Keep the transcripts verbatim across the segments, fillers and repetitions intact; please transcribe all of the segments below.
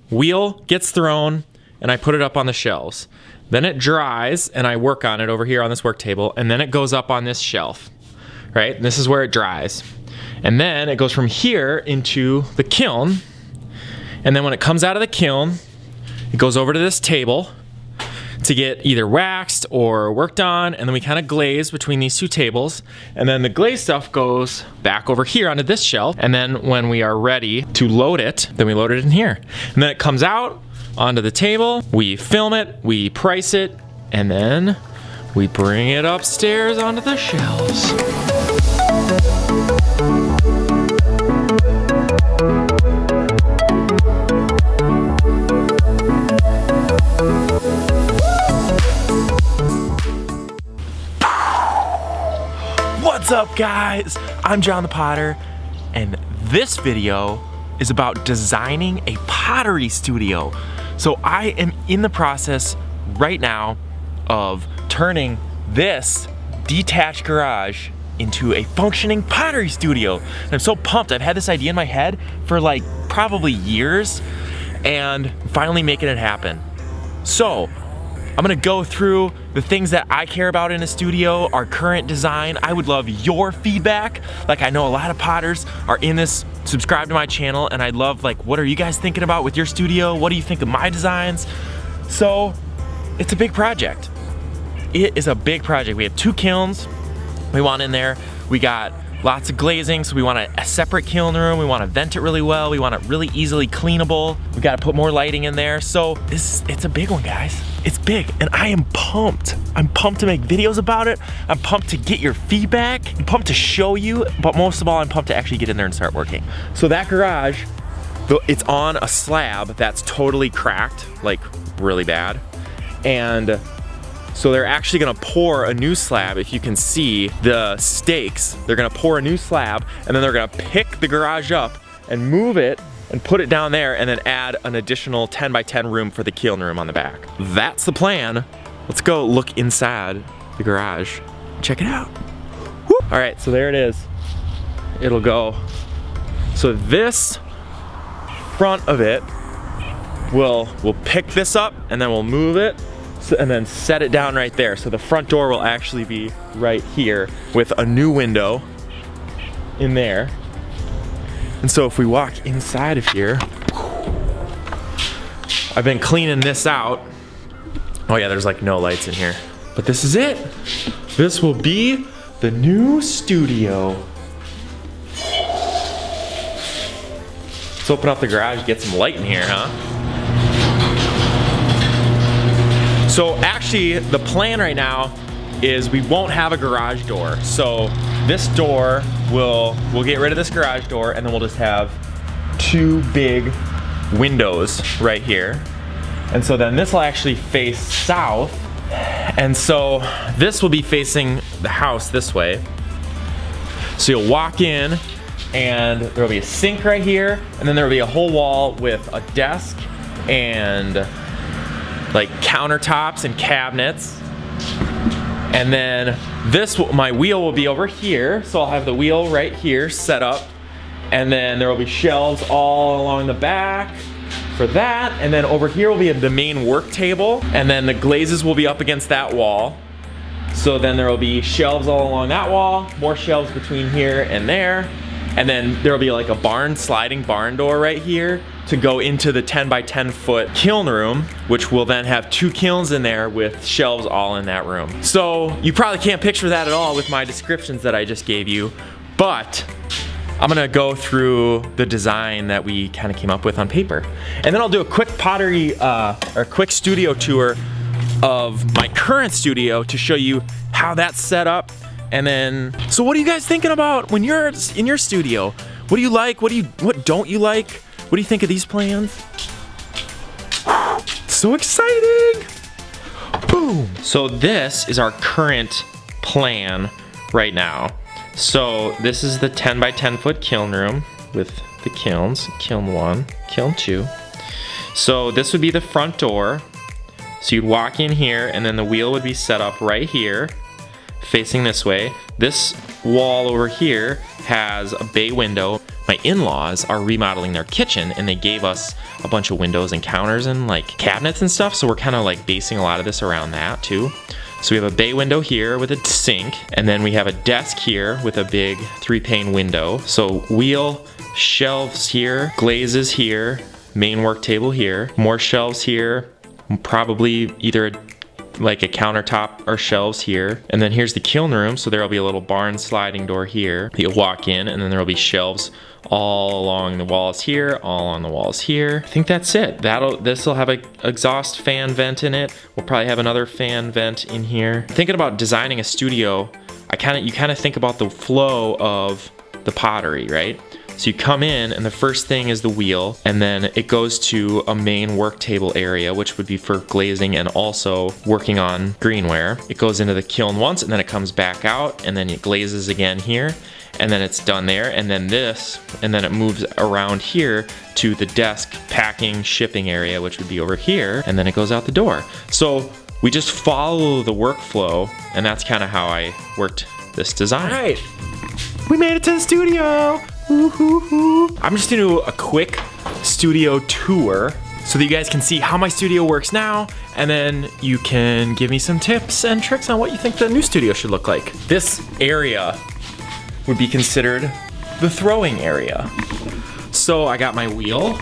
wheel gets thrown and I put it up on the shelves. Then it dries and I work on it over here on this work table, and then it goes up on this shelf, right? And this is where it dries. And then it goes from here into the kiln, and then when it comes out of the kiln, it goes over to this table to get either waxed or worked on, and then we kind of glaze between these two tables, and then the glaze stuff goes back over here onto this shelf, and then when we are ready to load it, then we load it in here. And then it comes out onto the table, we film it, we price it, and then we bring it upstairs onto the shelves. What's up, guys? I'm Jonthepotter, and this video is about designing a pottery studio. So I am in the process right now of turning this detached garage into a functioning pottery studio. And I'm so pumped. I've had this idea in my head for like probably years, and finally making it happen. So I'm gonna go through the things that I care about in a studio, our current design. I would love your feedback. Like, I know a lot of potters are in this, subscribe to my channel, and I'd love, like, what are you guys thinking about with your studio? What do you think of my designs? So it's a big project. It is a big project. We have two kilns we want in there. We got lots of glazing, so we want a, a separate kiln room. We want to vent it really well. We want it really easily cleanable. We got to put more lighting in there. So this, it's a big one, guys. It's big, and I am pumped. I'm pumped to make videos about it. I'm pumped to get your feedback. I'm pumped to show you, but most of all, I'm pumped to actually get in there and start working. So that garage, it's on a slab that's totally cracked, like really bad. And so they're actually gonna pour a new slab. If you can see the stakes, they're gonna pour a new slab, and then they're gonna pick the garage up and move it and put it down there, and then add an additional ten by ten room for the kiln room on the back. That's the plan. Let's go look inside the garage. Check it out. Woo! All right, so there it is. It'll go. So this front of it, we'll, we'll pick this up, and then we'll move it, so, and then set it down right there. So the front door will actually be right here with a new window in there. And so if we walk inside of here, I've been cleaning this out. Oh yeah, there's like no lights in here. But this is it. This will be the new studio. Let's open up the garage, get some light in here, huh? So actually, the plan right now is we won't have a garage door. So this door will, we'll get rid of this garage door, and then we'll just have two big windows right here. And so then this will actually face south. And so this will be facing the house this way. So you'll walk in, and there'll be a sink right here, and then there'll be a whole wall with a desk and like countertops and cabinets. And then this, my wheel will be over here, so I'll have the wheel right here set up, and then there will be shelves all along the back for that, and then over here will be the main work table, and then the glazes will be up against that wall. So then there will be shelves all along that wall, more shelves between here and there, and then there will be like a barn, sliding barn door right here to go into the ten by ten foot kiln room, which will then have two kilns in there with shelves all in that room. So you probably can't picture that at all with my descriptions that I just gave you, but I'm gonna go through the design that we kind of came up with on paper. And then I'll do a quick pottery, uh, or quick studio tour of my current studio to show you how that's set up. And then, so what are you guys thinking about when you're in your studio? What do you like? What do you, what don't you like? What do you think of these plans? So exciting! Boom! So this is our current plan right now. So this is the ten by ten foot kiln room with the kilns, kiln one, kiln two. So this would be the front door. So you'd walk in here, and then the wheel would be set up right here, facing this way. This wall over here has a bay window. my in-laws are remodeling their kitchen, and they gave us a bunch of windows and counters and like cabinets and stuff, so we're kind of like basing a lot of this around that too. So we have a bay window here with a sink, and then we have a desk here with a big three pane window. So wheel, shelves here, glazes here, main work table here, more shelves here, probably either a like a countertop or shelves here. And then here's the kiln room, so there'll be a little barn sliding door here. You'll walk in, and then there'll be shelves all along the walls here, all on the walls here. I think that's it. That'll, this'll have a exhaust fan vent in it. We'll probably have another fan vent in here. Thinking about designing a studio, I kind of, you kind of think about the flow of the pottery, right? So you come in, and the first thing is the wheel, and then it goes to a main work table area, which would be for glazing and also working on greenware. It goes into the kiln once, and then it comes back out, and then it glazes again here, and then it's done there, and then this, and then it moves around here to the desk packing shipping area, which would be over here, and then it goes out the door. So we just follow the workflow, and that's kind of how I worked this design. All right, we made it to the studio. Ooh, ooh, ooh. I'm just gonna do a quick studio tour so that you guys can see how my studio works now, and then you can give me some tips and tricks on what you think the new studio should look like. This area would be considered the throwing area. So I got my wheel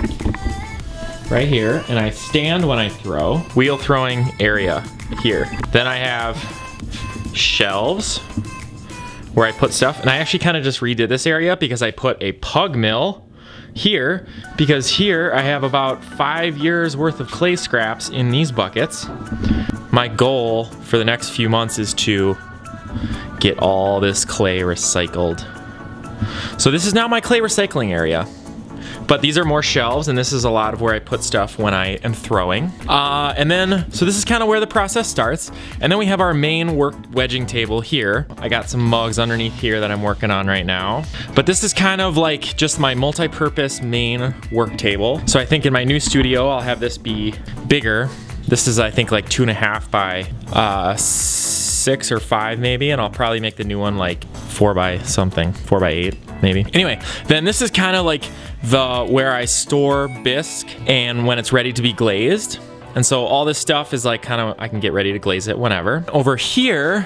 right here, and I stand when I throw. Wheel throwing area here. Then I have shelves where I put stuff, and I actually kind of just redid this area because I put a pug mill here, because here I have about five years worth of clay scraps in these buckets. My goal for the next few months is to get all this clay recycled. So this is now my clay recycling area. But these are more shelves, and this is a lot of where I put stuff when I am throwing. Uh, and then, so this is kind of where the process starts. And then we have our main work wedging table here. I got some mugs underneath here that I'm working on right now. But this is kind of like just my multi-purpose main work table. So I think in my new studio, I'll have this be bigger. This is, I think, like two and a half by uh, six or five maybe, and I'll probably make the new one like four by something, four by eight maybe. Anyway, then this is kind of like the where I store bisque and when it's ready to be glazed. And so all this stuff is like kind of, I can get ready to glaze it whenever. Over here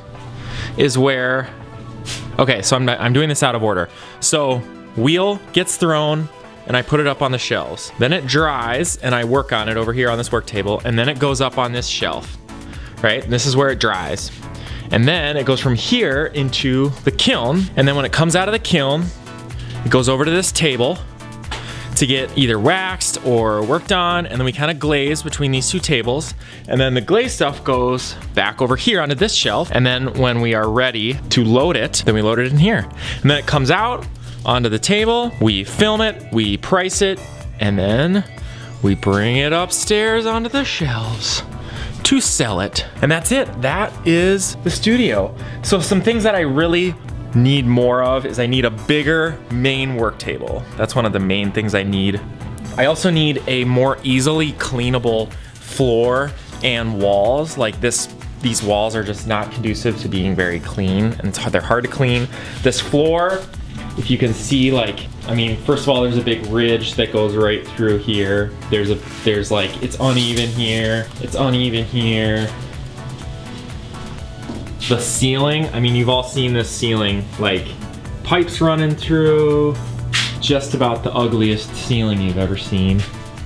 is where, okay, so I'm, I'm doing this out of order. So wheel gets thrown, and I put it up on the shelves. Then it dries, and I work on it over here on this work table, and then it goes up on this shelf, right? And this is where it dries. And then it goes from here into the kiln, and then when it comes out of the kiln, it goes over to this table to get either waxed or worked on, and then we kind of glaze between these two tables, and then the glaze stuff goes back over here onto this shelf, and then when we are ready to load it, then we load it in here. And then it comes out onto the table, we film it, we price it, and then we bring it upstairs onto the shelves to sell it. And that's it. That is the studio. So some things that I really need more of is I need a bigger main work table. That's one of the main things I need. I also need a more easily cleanable floor and walls. Like this, these walls are just not conducive to being very clean, and it's, they're hard to clean. This floor, if you can see, like, I mean, first of all, there's a big ridge that goes right through here. There's a, there's like, it's uneven here, it's uneven here. The ceiling, I mean, you've all seen this ceiling, like pipes running through, just about the ugliest ceiling you've ever seen.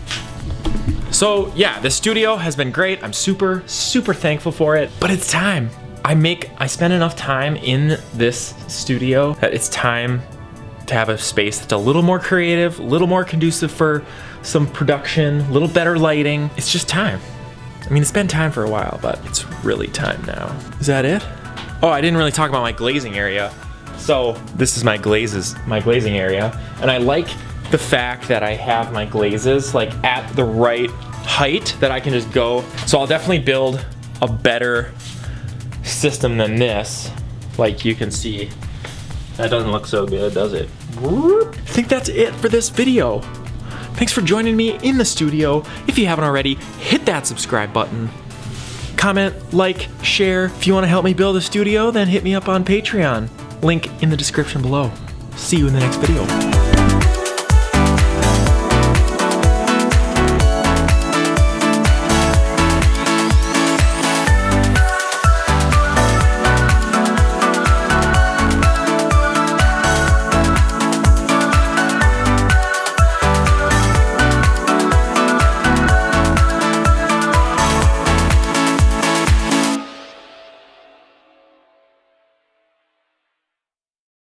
So yeah, the studio has been great. I'm super, super thankful for it, but it's time. I make, I spend enough time in this studio that it's time to have a space that's a little more creative, a little more conducive for some production, a little better lighting. It's just time. I mean, it's been time for a while, but it's really time now. Is that it? Oh, I didn't really talk about my glazing area. So this is my glazes, my glazing area. And I like the fact that I have my glazes like at the right height that I can just go. So I'll definitely build a better system than this. Like you can see, that doesn't look so good, does it? I think that's it for this video. Thanks for joining me in the studio. If you haven't already, hit that subscribe button. Comment, like, share. If you want to help me build a studio, then hit me up on Patreon. Link in the description below. see you in the next video.